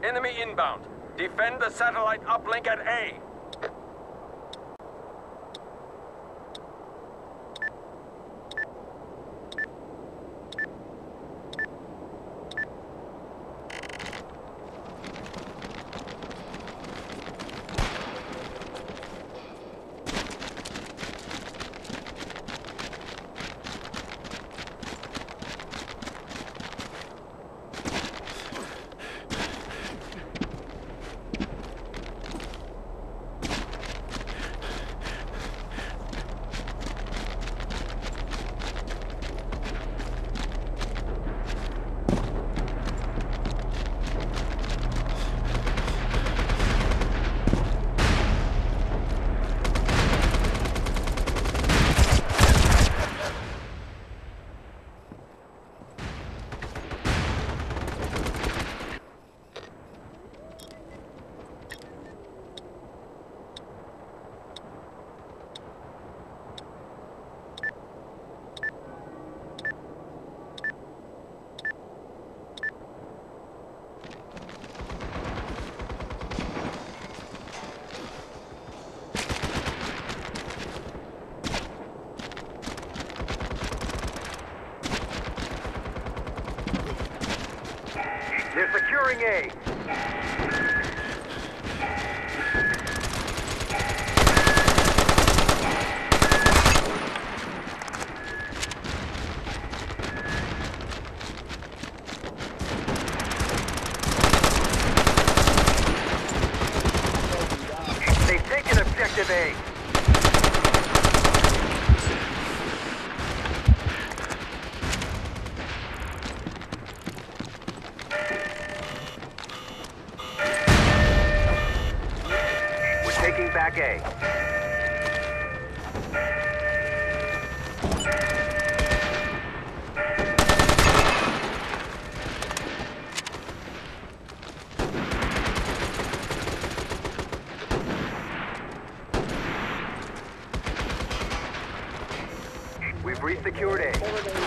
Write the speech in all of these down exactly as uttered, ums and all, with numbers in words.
Enemy inbound. Defend the satellite uplink at A. They're securing A. They've taken objective A. Taking back A. We've resecured A.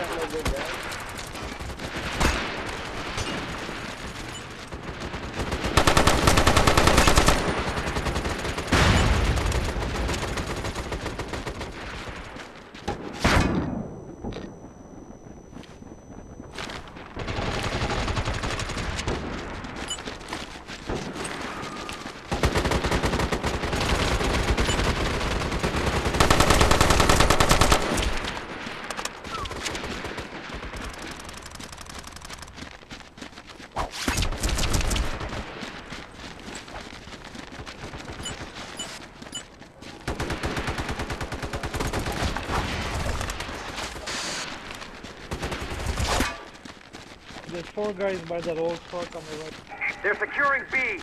There's four guys by that old truck on the right. They're securing B.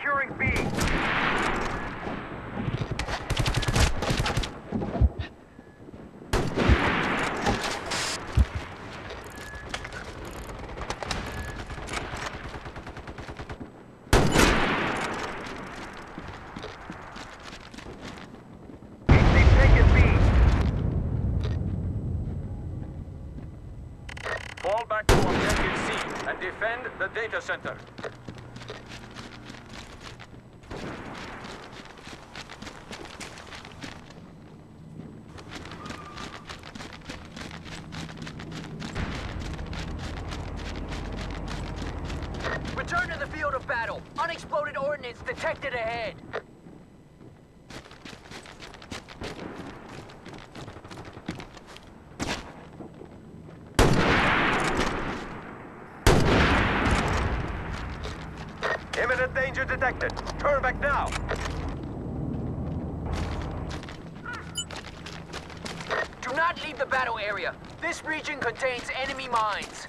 securing B. They've taken B. Fall back to objective C and defend the data center. Return to the field of battle. Unexploded ordnance detected ahead. Imminent danger detected. Turn back now. Do not leave the battle area. This region contains enemy mines.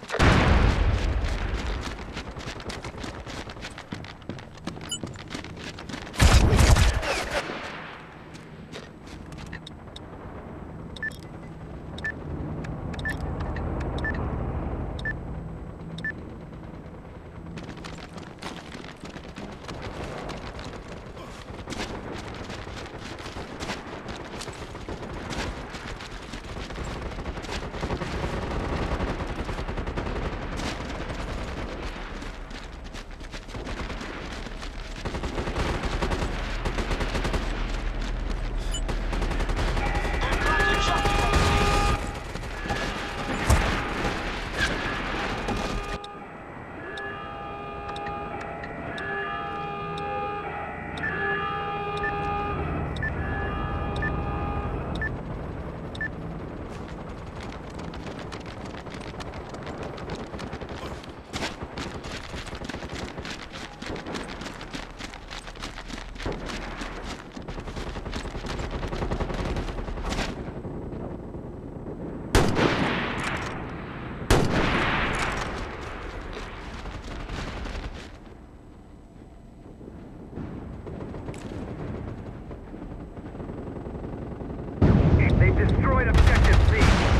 They've destroyed objective C.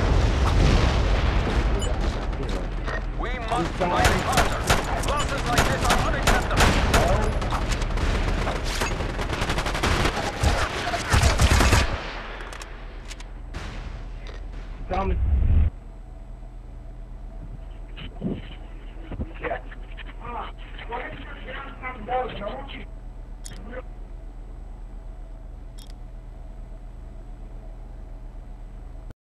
We must fight harder. Losses like this are unacceptable. Down. Yeah. Ah, why didn't you get on top of those? I want you